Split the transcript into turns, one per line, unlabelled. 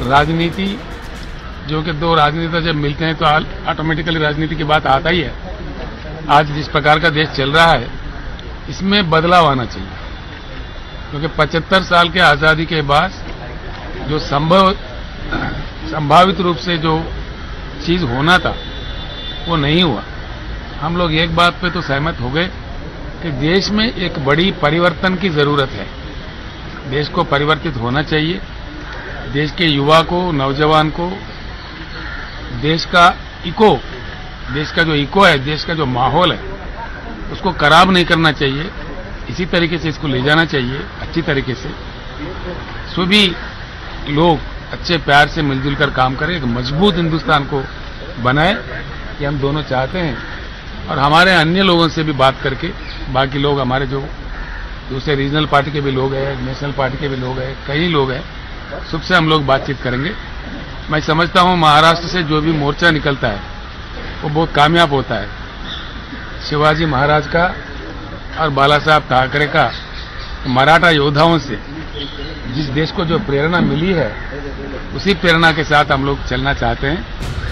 राजनीति, जो कि दो राजनेता जब मिलते हैं तो ऑटोमेटिकली राजनीति की बात आता ही है। आज जिस प्रकार का देश चल रहा है इसमें बदलाव आना चाहिए, क्योंकि 75 साल के आज़ादी के बाद जो संभावित रूप से जो चीज होना था वो नहीं हुआ। हम लोग एक बात पे तो सहमत हो गए कि देश में एक बड़ी परिवर्तन की जरूरत है। देश को परिवर्तित होना चाहिए। देश के युवा को, नौजवान को देश का जो इको है, देश का जो माहौल है उसको खराब नहीं करना चाहिए। इसी तरीके से इसको ले जाना चाहिए अच्छी तरीके से। सभी लोग अच्छे प्यार से मिलजुल कर काम करें, एक मजबूत हिंदुस्तान को बनाए, ये हम दोनों चाहते हैं। और हमारे अन्य लोगों से भी बात करके, बाकी लोग हमारे जो दूसरे रीजनल पार्टी के भी लोग हैं, नेशनल पार्टी के भी लोग हैं, कई लोग हैं, सबसे हम लोग बातचीत करेंगे। मैं समझता हूं महाराष्ट्र से जो भी मोर्चा निकलता है वो बहुत कामयाब होता है। शिवाजी महाराज का और बाला साहब ठाकरे का मराठा योद्धाओं से जिस देश को जो प्रेरणा मिली है उसी प्रेरणा के साथ हम लोग चलना चाहते हैं।